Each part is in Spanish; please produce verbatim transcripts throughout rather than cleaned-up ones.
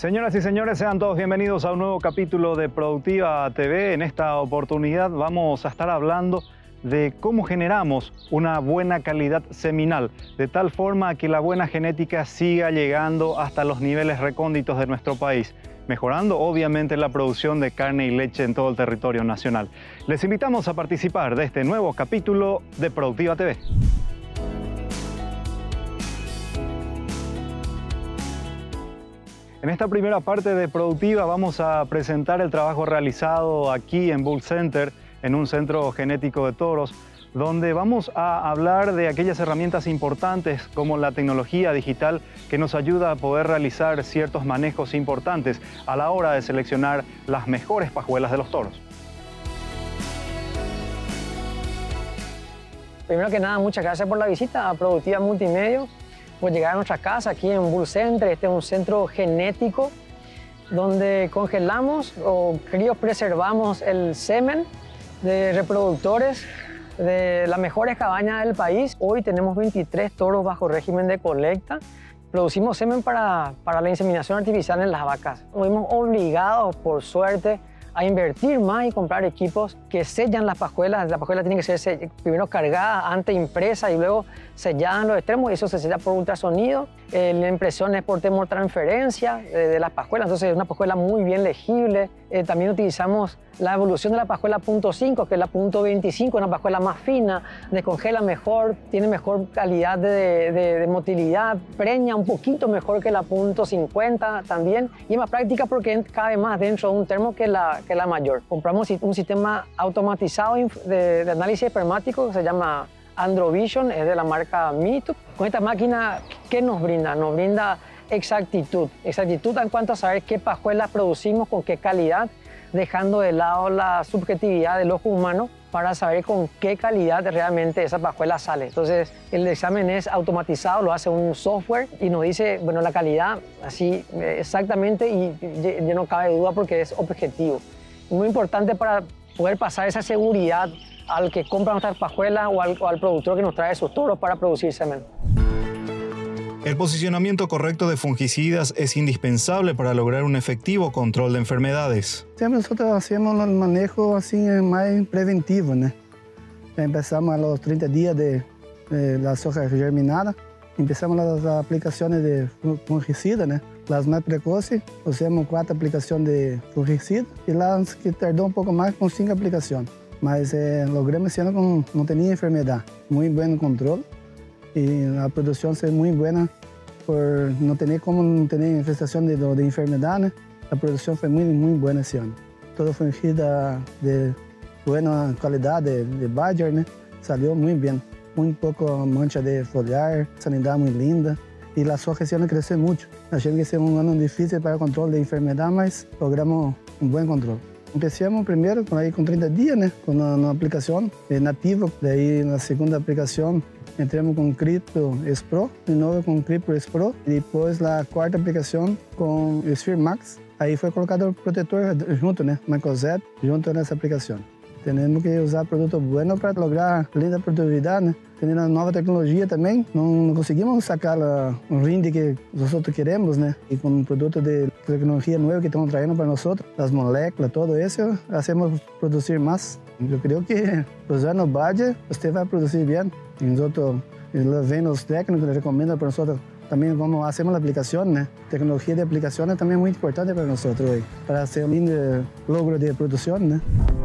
Señoras y señores, sean todos bienvenidos a un nuevo capítulo de Productiva T V. En esta oportunidad vamos a estar hablando de cómo generamos una buena calidad seminal, de tal forma que la buena genética siga llegando hasta los niveles recónditos de nuestro país, mejorando obviamente la producción de carne y leche en todo el territorio nacional. Les invitamos a participar de este nuevo capítulo de Productiva T V. En esta primera parte de Productiva vamos a presentar el trabajo realizado aquí en Bull Center, en un centro genético de toros, donde vamos a hablar de aquellas herramientas importantes como la tecnología digital que nos ayuda a poder realizar ciertos manejos importantes a la hora de seleccionar las mejores pajuelas de los toros. Primero que nada, muchas gracias por la visita a Productiva Multimedios, por llegar a nuestra casa aquí en Bull Center. Este es un centro genético donde congelamos o criopreservamos el semen de reproductores de las mejores cabañas del país. Hoy tenemos veintitrés toros bajo régimen de colecta. Producimos semen para, para la inseminación artificial en las vacas. Nos vimos obligados, por suerte, a invertir más y comprar equipos que sellan las pajuelas. La pajuela tiene que ser primero cargada, antes impresa y luego sellada en los extremos, y eso se sella por ultrasonido. Eh, la impresión es por termotransferencia eh, de las pajuelas, entonces es una pajuela muy bien legible. Eh, también utilizamos la evolución de la pajuela punto cinco, que es la punto veinticinco, una pajuela más fina, descongela mejor, tiene mejor calidad de, de, de motilidad, preña un poquito mejor que la punto cincuenta también, y es más práctica porque cabe más dentro de un termo que la, que la mayor. Compramos un sistema automatizado de, de análisis espermático que se llama Androvision, es de la marca Minitube. Con esta máquina, ¿qué nos brinda? Nos brinda exactitud. Exactitud en cuanto a saber qué pajuelas producimos, con qué calidad, dejando de lado la subjetividad del ojo humano para saber con qué calidad realmente esa pajuela sale. Entonces, el examen es automatizado, lo hace un software y nos dice, bueno, la calidad así exactamente, y ya no cabe duda porque es objetivo. Muy importante para poder pasar esa seguridad al que compra nuestras pajuelas o al, o al productor que nos trae sus toros para producir semen. El posicionamiento correcto de fungicidas es indispensable para lograr un efectivo control de enfermedades. Siempre nosotros hacemos el manejo así más preventivo, ¿no? Empezamos a los treinta días de, de la soja germinada, empezamos las aplicaciones de fungicida, ¿no? Las más precoces, hacemos cuatro aplicaciones de fungicida, y las que tardó un poco más con cinco aplicaciones. Mas eh, logramos esse ano com não tinha enfermidade, muito bom controle, e a produção foi muito boa por não ter como não ter infestação de, de enfermidade, né? A produção foi muito muito boa esse ano. Toda fungida de boa qualidade de, de Badger, né? Saiu muito bem, muito pouco mancha de foliar, sanidade muito linda, e a soja esse ano cresceu muito. Achei que esse é um ano difícil para o controle de enfermidade, mas logramos um bom controle. Empecemos primeiro aí com trinta dias, né, com a, a aplicação é, nativa. Daí na segunda aplicação entramos com Crypto Pro, de novo com Crypto Pro, e depois a quarta aplicação com Sphere Max. Aí foi colocado o protetor junto, né, Mycozet, junto nessa aplicação. Temos que usar produto bueno para lograr linda produtividade, né? Tendo a nova tecnologia também, não conseguimos sacar o rinde que nós queremos, né? E com um produto de tecnologia nova que estão trazendo para nós, as moléculas, todo isso, hacemos produzir mais. Eu creio que usando o Badger, você vai produzir bem. E nós vem os técnicos, recomendam para nós também como hacemos a aplicação, né? Tecnologia de aplicação é também muito importante para nós hoje, para ser um lindo logro de produção, né?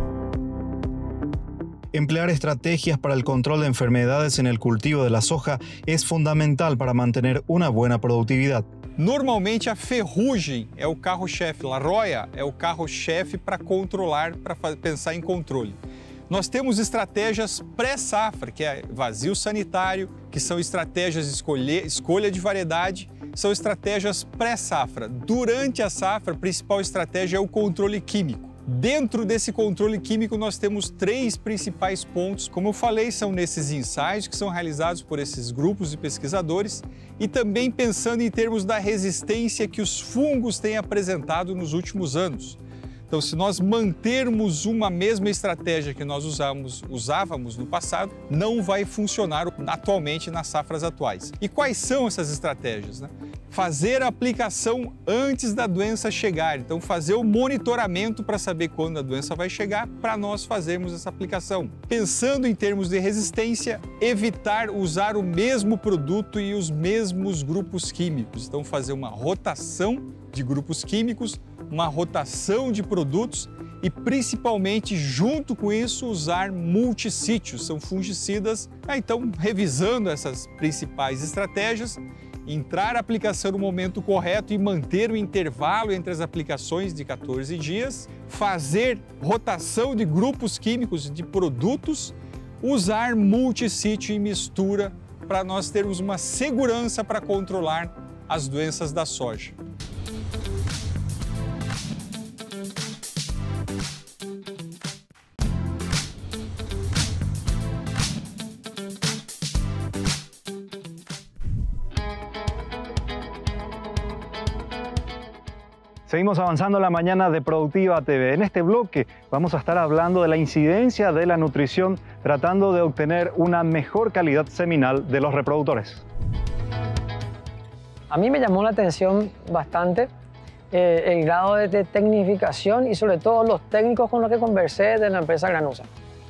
Emplear estrategias para el control de enfermedades en el cultivo de la soja es fundamental para mantener una buena productividad. Normalmente a ferrugem é o carro-chefe, la roya é o carro-chefe para controlar, para pensar em controle. Nós temos estratégias pré-safra, que é vazio sanitário, que são estratégias de escolher, escolha de variedade, são estratégias pré-safra. Durante a safra, a principal estratégia é o controle químico. Dentro desse controle químico, nós temos três principais pontos. Como eu falei, são nesses ensaios que são realizados por esses grupos de pesquisadores e também pensando em termos da resistência que os fungos têm apresentado nos últimos anos. Então, se nós mantermos uma mesma estratégia que nós usamos, usávamos no passado, não vai funcionar atualmente nas safras atuais. E quais são essas estratégias, né? fazer a aplicação antes da doença chegar. Então, fazer o monitoramento para saber quando a doença vai chegar, para nós fazermos essa aplicação. Pensando em termos de resistência, evitar usar o mesmo produto e os mesmos grupos químicos. Então, fazer uma rotação de grupos químicos, uma rotação de produtos e, principalmente, junto com isso, usar multissítios, são fungicidas. Então, revisando essas principais estratégias, entrar a aplicação no momento correto e manter o intervalo entre as aplicações de quatorze dias, fazer rotação de grupos químicos de produtos, usar multissítio e mistura para nós termos uma segurança para controlar as doenças da soja. Seguimos avanzando en la mañana de Productiva T V. En este bloque vamos a estar hablando de la incidencia de la nutrición, tratando de obtener una mejor calidad seminal de los reproductores. A mí me llamó la atención bastante eh, el grado de, de tecnificación y sobre todo los técnicos con los que conversé de la empresa Granusa.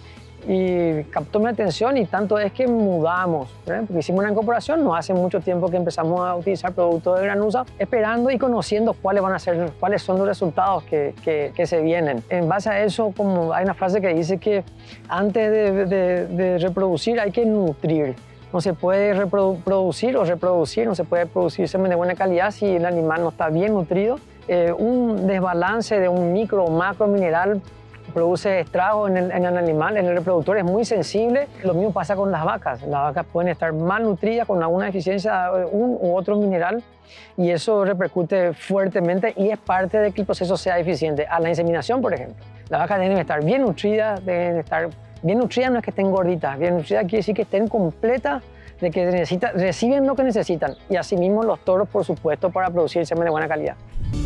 Y captó mi atención y tanto es que mudamos, ¿verdad? Porque hicimos una incorporación, no hace mucho tiempo que empezamos a utilizar productos de Granusa, esperando y conociendo cuáles van a ser, cuáles son los resultados que, que, que se vienen. En base a eso, como hay una frase que dice que antes de, de, de reproducir hay que nutrir. No se puede reproducir o reproducir, no se puede producir semen de buena calidad si el animal no está bien nutrido. Eh, un desbalance de un micro o macro mineral produce estragos en el, en el animal, en el reproductor es muy sensible. Lo mismo pasa con las vacas. Las vacas pueden estar mal nutridas con alguna deficiencia de un u otro mineral y eso repercute fuertemente y es parte de que el proceso sea eficiente. A la inseminación, por ejemplo, las vacas deben estar bien nutridas, deben estar bien nutridas, no es que estén gorditas, bien nutridas quiere decir que estén completas, de que necesita, reciben lo que necesitan y asimismo los toros, por supuesto, para producir semen de buena calidad.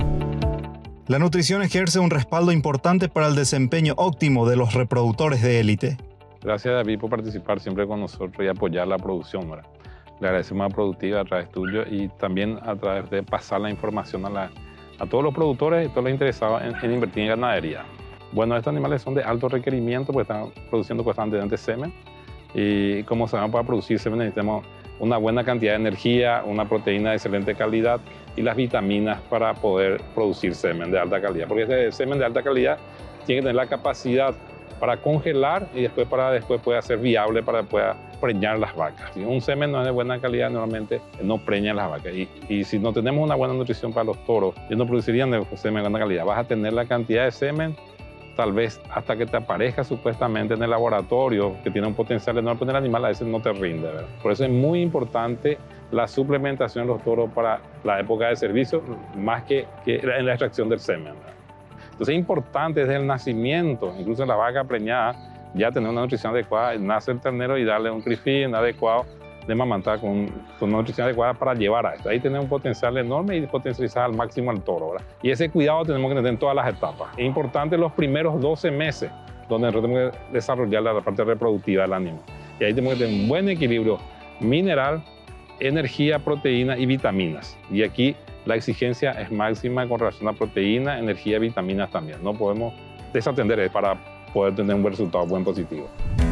La nutrición ejerce un respaldo importante para el desempeño óptimo de los reproductores de élite. Gracias, David, por participar siempre con nosotros y apoyar la producción, ¿verdad? Le agradecemos a Productiva a través tuyo y también a través de pasar la información a, la, a todos los productores y todos los interesados en, en invertir en ganadería. Bueno, estos animales son de alto requerimiento porque están produciendo constantemente semen y como sabemos, para producir semen necesitamos una buena cantidad de energía, una proteína de excelente calidad y las vitaminas para poder producir semen de alta calidad. Porque ese semen de alta calidad tiene que tener la capacidad para congelar y después para después pueda ser viable para que pueda preñar las vacas. Si un semen no es de buena calidad, normalmente no preñan las vacas. Y, y si no tenemos una buena nutrición para los toros, ellos no producirían de semen de buena calidad. Vas a tener la cantidad de semen tal vez hasta que te aparezca supuestamente en el laboratorio, que tiene un potencial enorme, pero el animal a veces no te rinde, ¿verdad? Por eso es muy importante la suplementación de los toros para la época de servicio, más que, que en la extracción del semen, ¿verdad? Entonces es importante desde el nacimiento, incluso en la vaca preñada, ya tener una nutrición adecuada, nace el ternero y darle un cri-feed adecuado de mamantar con, con una nutrición adecuada para llevar a esto. Ahí tenemos un potencial enorme y potencializar al máximo al toro, ¿verdad? Y ese cuidado tenemos que tener en todas las etapas. Es importante los primeros doce meses, donde nosotros tenemos que desarrollar la parte reproductiva del animal. Y ahí tenemos que tener un buen equilibrio mineral, energía, proteína y vitaminas. Y aquí la exigencia es máxima con relación a proteína, energía y vitaminas también. No podemos desatender para poder tener un buen resultado, buen positivo.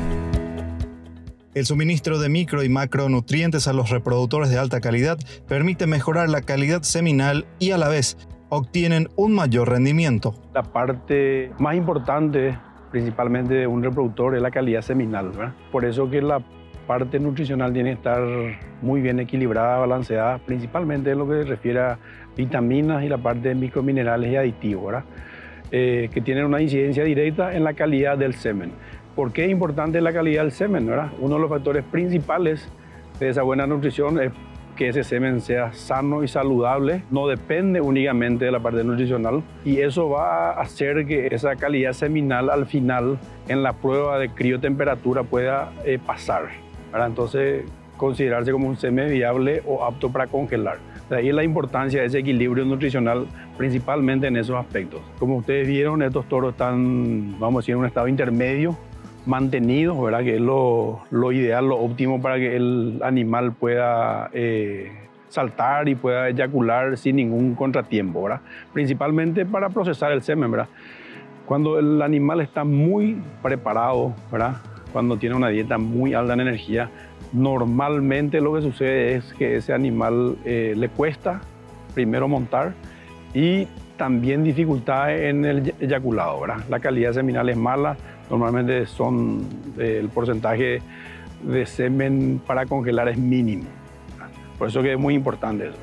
El suministro de micro y macronutrientes a los reproductores de alta calidad permite mejorar la calidad seminal y a la vez obtienen un mayor rendimiento. La parte más importante principalmente de un reproductor es la calidad seminal, ¿verdad? Por eso que la parte nutricional tiene que estar muy bien equilibrada, balanceada, principalmente en lo que se refiere a vitaminas y la parte de microminerales y aditivos, ¿verdad? Eh, que tienen una incidencia directa en la calidad del semen. ¿Por qué es importante la calidad del semen, ¿verdad? Uno de los factores principales de esa buena nutrición es que ese semen sea sano y saludable, no depende únicamente de la parte nutricional y eso va a hacer que esa calidad seminal al final en la prueba de criotemperatura pueda eh, pasar, ¿verdad? Entonces considerarse como un semen viable o apto para congelar. De ahí la importancia de ese equilibrio nutricional, principalmente en esos aspectos. Como ustedes vieron, estos toros están, vamos a decir, en un estado intermedio, mantenidos, ¿verdad? Que es lo, lo ideal, lo óptimo para que el animal pueda eh, saltar y pueda eyacular sin ningún contratiempo, ¿verdad? Principalmente para procesar el semen, ¿verdad? Cuando el animal está muy preparado, ¿verdad? Cuando tiene una dieta muy alta en energía, normalmente lo que sucede es que ese animal eh, le cuesta primero montar y también dificultad en el eyaculado, ¿verdad? La calidad seminal es mala, normalmente son, eh, el porcentaje de semen para congelar es mínimo, ¿verdad? Por eso que es muy importante eso.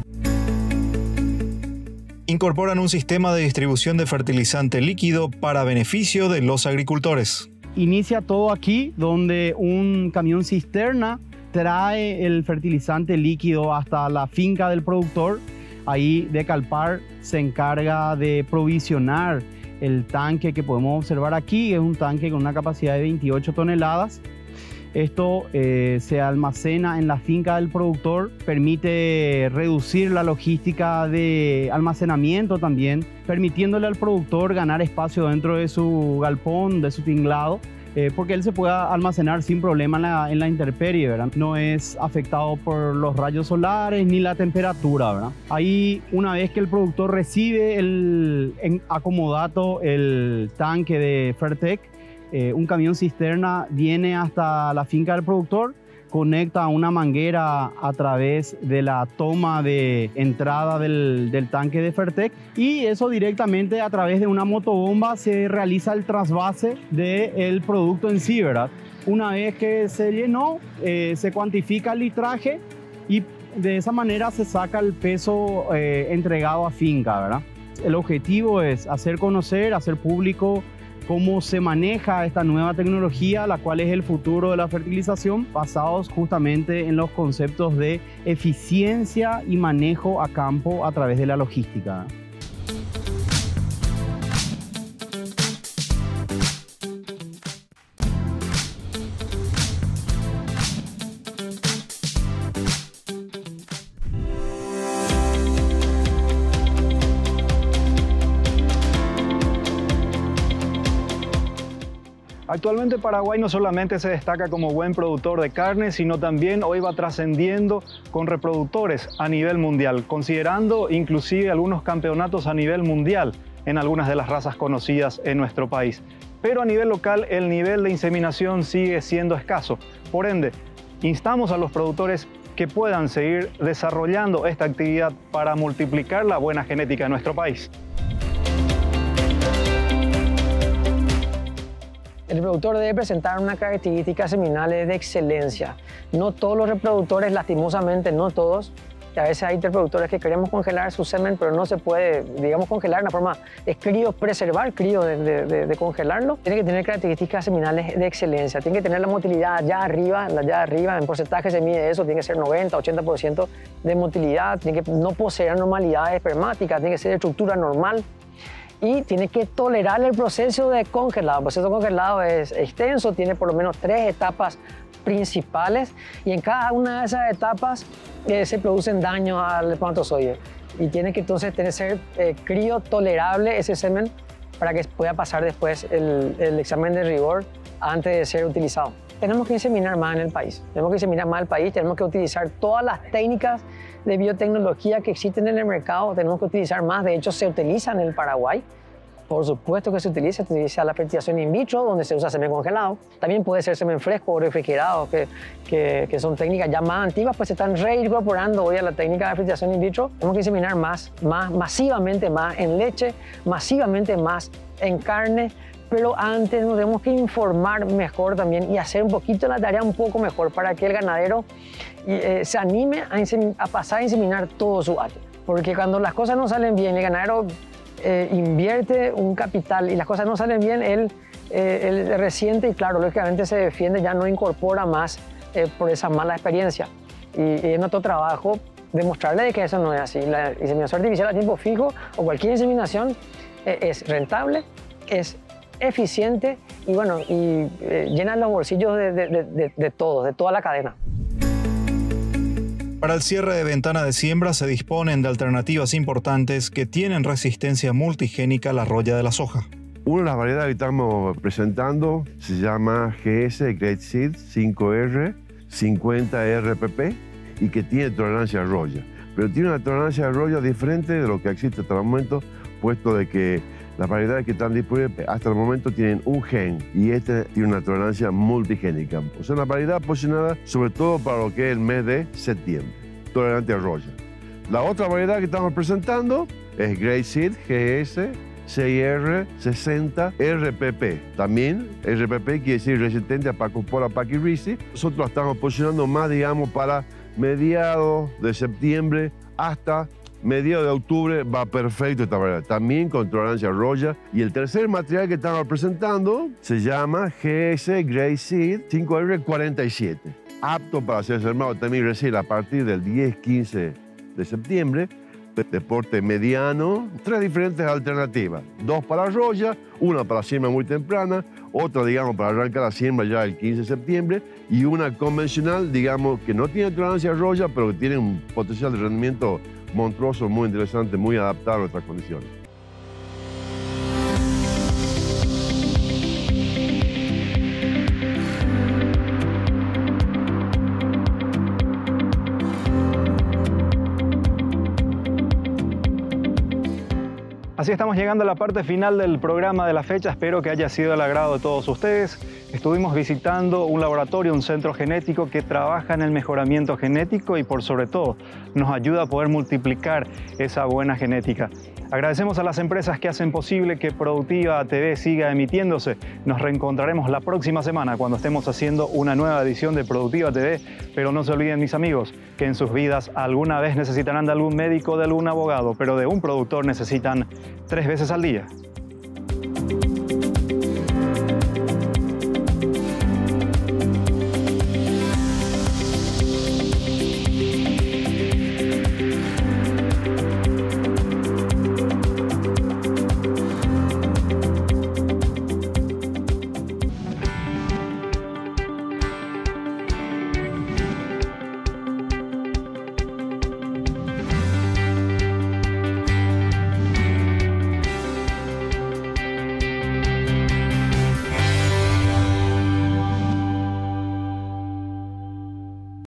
Incorporan un sistema de distribución de fertilizante líquido para beneficio de los agricultores. Inicia todo aquí, donde un camión cisterna trae el fertilizante líquido hasta la finca del productor. Ahí Decalpar se encarga de provisionar el tanque que podemos observar aquí. Es un tanque con una capacidad de veintiocho toneladas. Esto eh, se almacena en la finca del productor, permite reducir la logística de almacenamiento también, permitiéndole al productor ganar espacio dentro de su galpón, de su tinglado, eh, porque él se pueda almacenar sin problema en la, en la intemperie, ¿verdad? No es afectado por los rayos solares ni la temperatura, ¿verdad? Ahí, una vez que el productor recibe el, en acomodato el tanque de Fertec, eh, un camión cisterna viene hasta la finca del productor, conecta una manguera a través de la toma de entrada del, del tanque de Fertec y eso directamente a través de una motobomba se realiza el trasvase del producto en sí, ¿verdad? Una vez que se llenó, eh, se cuantifica el litraje y de esa manera se saca el peso eh, entregado a finca, ¿verdad? El objetivo es hacer conocer, hacer público cómo se maneja esta nueva tecnología, la cual es el futuro de la fertilización, basados justamente en los conceptos de eficiencia y manejo a campo a través de la logística. Actualmente Paraguay no solamente se destaca como buen productor de carne, sino también hoy va trascendiendo con reproductores a nivel mundial, considerando inclusive algunos campeonatos a nivel mundial en algunas de las razas conocidas en nuestro país. Pero a nivel local el nivel de inseminación sigue siendo escaso. Por ende, instamos a los productores que puedan seguir desarrollando esta actividad para multiplicar la buena genética de nuestro país. El reproductor debe presentar unas características seminales de excelencia. No todos los reproductores, lastimosamente no todos, y a veces hay reproductores que queremos congelar su semen, pero no se puede, digamos, congelar de una forma, es crío preservar, crío de, de, de, de congelarlo. Tiene que tener características seminales de excelencia, tiene que tener la motilidad allá arriba, allá arriba, en porcentaje se mide eso, tiene que ser noventa, ochenta por ciento de motilidad, tiene que no poseer anormalidades espermáticas, tiene que ser de estructura normal. Y tiene que tolerar el proceso de congelado. El proceso de congelado es extenso, tiene por lo menos tres etapas principales y en cada una de esas etapas eh, se producen daños al espermatozoide. Y tiene que entonces tener ser eh, crío tolerable ese semen para que pueda pasar después el, el examen de rigor antes de ser utilizado. Tenemos que inseminar más en el país. Tenemos que inseminar más en el país, tenemos que utilizar todas las técnicas de biotecnología que existen en el mercado, tenemos que utilizar más, de hecho se utiliza en el Paraguay, por supuesto que se utiliza, se utiliza la fertilización in vitro, donde se usa semen congelado, también puede ser semen fresco o refrigerado, que, que, que son técnicas ya más antiguas, pues se están reincorporando hoy a la técnica de fertilización in vitro. Tenemos que inseminar más, más, masivamente más en leche, masivamente más en carne, pero antes nos tenemos que informar mejor también y hacer un poquito la tarea un poco mejor para que el ganadero eh, se anime a, a pasar a inseminar todo su hato. Porque cuando las cosas no salen bien, el ganadero eh, invierte un capital y las cosas no salen bien, él, eh, él resiente y claro, lógicamente se defiende, ya no incorpora más eh, por esa mala experiencia. Y, y es nuestro trabajo demostrarle de que eso no es así. La inseminación artificial a tiempo fijo o cualquier inseminación eh, es rentable, es eficiente y bueno, y eh, llena los bolsillos de, de, de, de todos, de toda la cadena. Para el cierre de ventana de siembra se disponen de alternativas importantes que tienen resistencia multigénica a la roya de la soja. Una de las variedades que estamos presentando se llama G S Great Seed cinco R cincuenta R P P y que tiene tolerancia a roya. Pero tiene una tolerancia a roya diferente de lo que existe hasta el momento, puesto de que las variedades que están disponibles hasta el momento tienen un gen y este tiene una tolerancia multigénica. O sea, una variedad posicionada sobre todo para lo que es el mes de septiembre, tolerante a roya. La otra variedad que estamos presentando es Great Seed G S seis R sesenta R P P. También R P P quiere decir resistente a Pacospora pachyrhizae. Nosotros la estamos posicionando más, digamos, para mediados de septiembre hasta mediados de octubre. Va perfecto esta variedad, también con tolerancia a roya. Y el tercer material que estamos presentando se llama G S Great Seed cinco R cuarenta y siete. Apto para ser sembrado también recién a partir del diez quince de septiembre. De porte mediano, tres diferentes alternativas. Dos para roya, una para siembra muy temprana, otra, digamos, para arrancar la siembra ya el quince de septiembre y una convencional, digamos, que no tiene tolerancia a roya, pero que tiene un potencial de rendimiento monstruoso, muy interesante, muy adaptado a nuestras condiciones. Así estamos llegando a la parte final del programa de la fecha. Espero que haya sido del agrado de todos ustedes. Estuvimos visitando un laboratorio, un centro genético que trabaja en el mejoramiento genético y por sobre todo nos ayuda a poder multiplicar esa buena genética. Agradecemos a las empresas que hacen posible que Productiva T V siga emitiéndose. Nos reencontraremos la próxima semana cuando estemos haciendo una nueva edición de Productiva T V. Pero no se olviden, mis amigos, que en sus vidas alguna vez necesitarán de algún médico, de algún abogado, pero de un productor necesitan tres veces al día.